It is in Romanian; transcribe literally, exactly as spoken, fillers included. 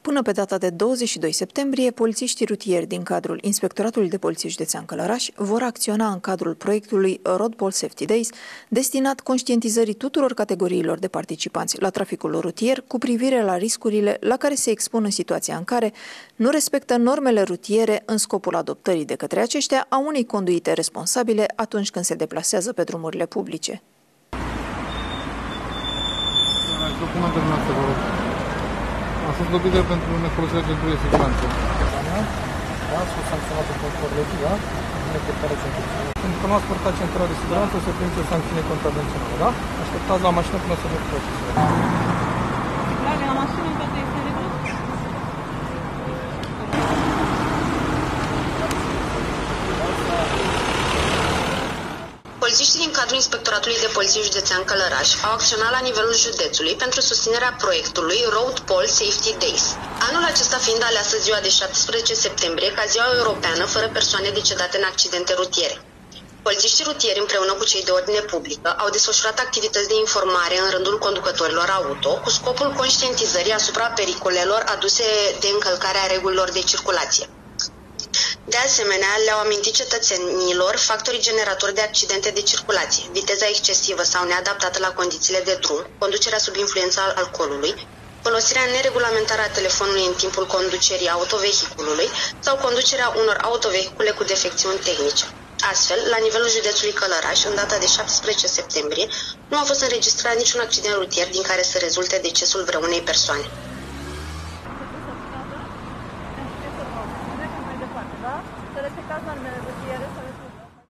Până pe data de douăzeci și doi septembrie, polițiștii rutieri din cadrul Inspectoratului de Poliție Județean Călăraș vor acționa în cadrul proiectului Road Pol Safety Days, destinat conștientizării tuturor categoriilor de participanți la traficul rutier cu privire la riscurile la care se expun în situația în care nu respectă normele rutiere în scopul adoptării de către aceștia a unei conduite responsabile atunci când se deplasează pe drumurile publice. Documentele noastre, vă rog. Am fost dobite pentru nefolosirea centrului de siguranță. Da, a fost sancționată conform legii, da? Nepurtarea centrului. Pentru că nu ați purtat centura de siguranță, o să primiți o sancțiune contravențională, da? Așteptați la mașină până să vă procesul. Dragă, la mașină toate este regulă? Polițiștii din cadrul Inspectoratului de Poliție Județean Călăraș au acționat la nivelul județului pentru susținerea proiectului Road Pol Safety Days. Anul acesta fiind aleasă ziua de șaptesprezece septembrie ca ziua europeană fără persoane decedate în accidente rutiere. Polițiștii rutieri împreună cu cei de ordine publică au desfășurat activități de informare în rândul conducătorilor auto cu scopul conștientizării asupra pericolelor aduse de încălcarea regulilor de circulație. De asemenea, le-au amintit cetățenilor factorii generatori de accidente de circulație, viteza excesivă sau neadaptată la condițiile de drum, conducerea sub influența alcoolului, folosirea neregulamentară a telefonului în timpul conducerii autovehiculului sau conducerea unor autovehicule cu defecțiuni tehnice. Astfel, la nivelul județului Călăraș, în data de șaptesprezece septembrie, nu a fost înregistrat niciun accident rutier din care să rezulte decesul vreunei persoane.